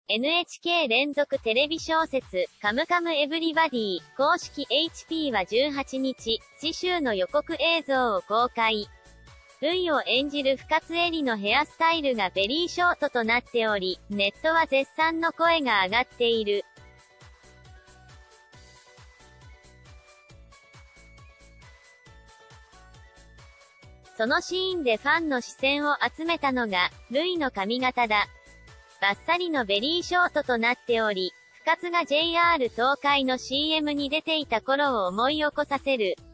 NHK 連続テレビ小説、カムカムエヴリバディ、公式 HP は18日、次週の予告映像を公開。ルイを演じる深津絵里のヘアスタイルがベリーショートとなっており、ネットは絶賛の声が上がっている。そのシーンでファンの視線を集めたのが、ルイの髪型だ。バッサリのベリーショートとなっており、深津が JR 東海の CM に出ていた頃を思い起こさせる。